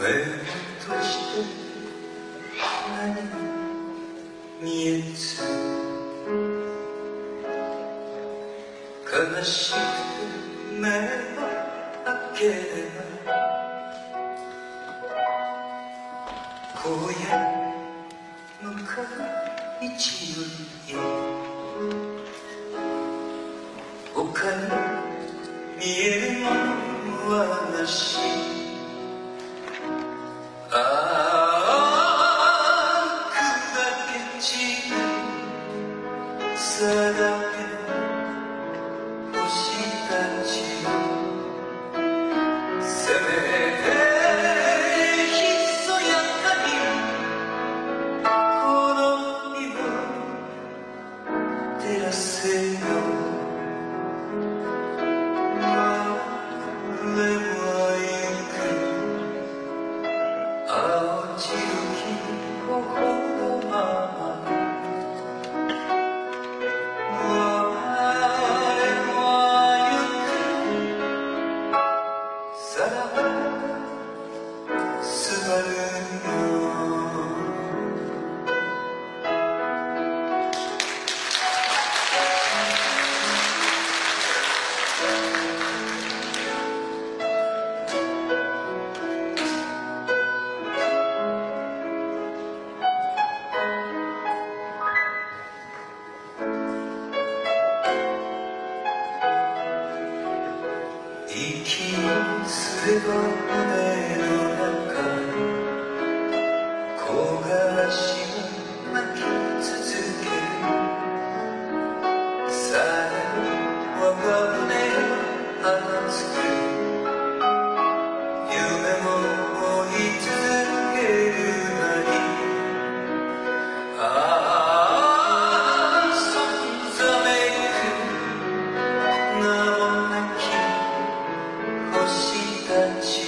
として何も見えず悲しくて目を開ければ荒野の大地より他に見えるものはなしああ砕け散る定め星たちせめてひそやかにこの日を照らせよ青白き頬のまま我は行くさらばすばるよ息をすれば胸の中木枯らしが鳴き続けさえ我が胸は熱く夢も追い続けるなりああそんざめく名もなき星たち